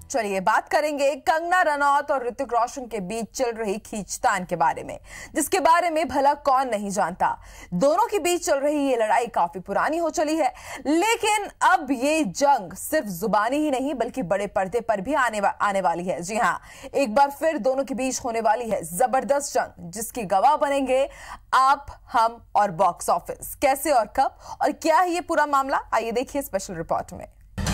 चलिए बात करेंगे कंगना रनौत और ऋतिक रोशन के बीच चल रही खींचतान के बारे में, जिसके बारे में भला कौन नहीं जानता। दोनों के बीच चल रही ये लड़ाई काफी पुरानी हो चली है, लेकिन अब ये जंग सिर्फ जुबानी ही नहीं बल्कि बड़े पर्दे पर भी आने वाली है। जी हां, एक बार फिर दोनों के बीच होने वाली है जबरदस्त जंग, जिसकी गवाह बनेंगे आप, हम और बॉक्स ऑफिस। कैसे और कब और क्या है ये पूरा मामला, आइए देखिए स्पेशल रिपोर्ट में।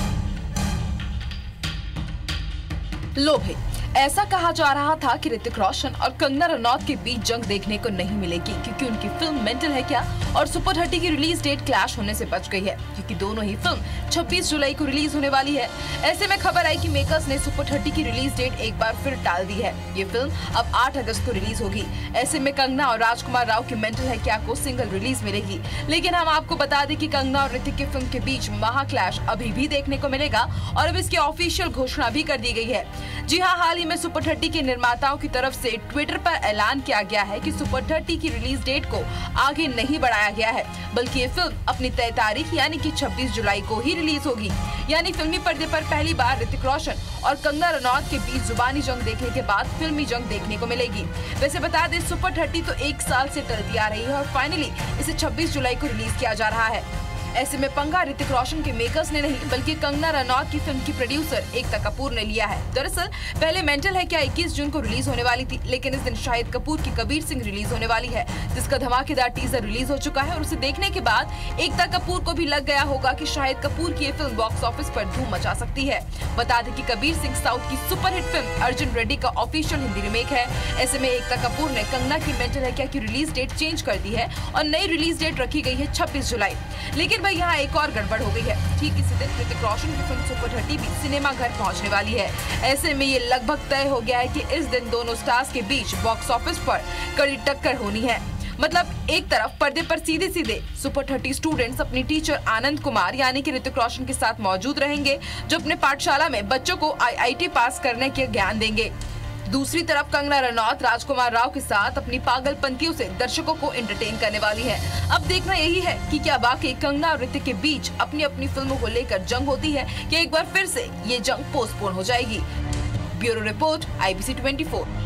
लो भाई, ऐसा कहा जा रहा था कि ऋतिक रोशन और कंगना रनौत के बीच जंग देखने को नहीं मिलेगी, क्योंकि उनकी फिल्म मेंटल है क्या और सुपर 30 की रिलीज डेट क्लैश होने से बच गई है, क्योंकि दोनों ही फिल्म 26 जुलाई को रिलीज होने वाली है। ऐसे में खबर आई कि मेकर्स ने सुपर 30 की रिलीज डेट एक बार फिर टाल दी है। ये फिल्म अब 8 अगस्त को रिलीज होगी। ऐसे में कंगना और राजकुमार राव की मेंटल है क्या को सिंगल रिलीज मिलेगी, लेकिन हम आपको बता दें कि कंगना और ऋतिक की फिल्म के बीच महा क्लैश अभी भी देखने को मिलेगा और अब इसकी ऑफिशियल घोषणा भी कर दी गई है। जी हाँ, हाल ही में सुपर 30 के निर्माताओं की तरफ से ट्विटर पर ऐलान किया गया है कि सुपर 30 की रिलीज डेट को आगे नहीं बढ़ाया गया है, बल्कि ये फिल्म अपनी तय तारीख यानी कि 26 जुलाई को ही रिलीज होगी। यानी फिल्मी पर्दे पर पहली बार ऋतिक रोशन और कंगना रनौत के बीच जुबानी जंग देखने के बाद फिल्मी जंग देखने को मिलेगी। वैसे बता दें, सुपर 30 तो 1 साल से टलती आ रही है और फाइनली इसे 26 जुलाई को रिलीज किया जा रहा है। ऐसे में पंगा ऋतिक रोशन के मेकर्स ने नहीं बल्कि कंगना रनौत की फिल्म की प्रोड्यूसर एकता कपूर ने लिया है। दरअसल पहले मेंटल है क्या 21 जून को रिलीज होने वाली थी, लेकिन इस दिन शाहिद कपूर की कबीर सिंह रिलीज होने वाली है, जिसका धमाकेदार टीजर रिलीज हो चुका है और उसे देखने के बाद एकता कपूर को भी लग गया होगा कि शाहिद कपूर की ये फिल्म बॉक्स ऑफिस पर धूम मचा सकती है। बता दें कि कबीर सिंह साउथ की सुपरहिट फिल्म अर्जुन रेड्डी का ऑफिशियल हिंदी रीमेक है। ऐसे में एकता कपूर ने कंगना की मेंटल है क्या की रिलीज डेट चेंज कर दी है और नई रिलीज डेट रखी गई है 26 जुलाई। लेकिन भाई यहाँ एक और गड़बड़ हो गई है। ठीक इसी दिन ऋतिक रोशन की फिल्म सुपर 30 भी सिनेमा घर पहुंचने वाली है। ऐसे में ये लगभग तय हो गया है कि इस दिन दोनों स्टार्स के बीच बॉक्स ऑफिस पर कड़ी टक्कर होनी है। मतलब एक तरफ पर्दे पर सीधे सीधे सुपर 30 स्टूडेंट्स अपनी टीचर आनंद कुमार यानी कि ऋतिक रोशन के साथ मौजूद रहेंगे, जो अपने पाठशाला में बच्चों को IIT पास करने के ज्ञान देंगे। दूसरी तरफ कंगना रनौत राजकुमार राव के साथ अपनी पागलपंतियों से दर्शकों को एंटरटेन करने वाली है। अब देखना यही है कि क्या वाकई कंगना और ऋतिक के बीच अपनी अपनी फिल्मों को लेकर जंग होती है कि एक बार फिर से ये जंग पोस्टपोन हो जाएगी। Bureau report IBC 24।